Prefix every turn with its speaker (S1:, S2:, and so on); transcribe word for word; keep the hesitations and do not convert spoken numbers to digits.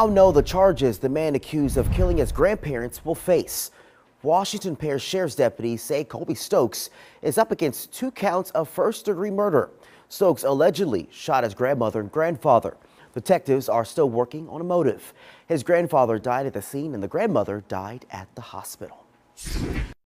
S1: Now know the charges the man accused of killing his grandparents will face. Washington Parish Sheriff's deputies say Colby Stokes is up against two counts of first-degree murder. Stokes allegedly shot his grandmother and grandfather. Detectives are still working on a motive. His grandfather died at the scene and the grandmother died at the hospital.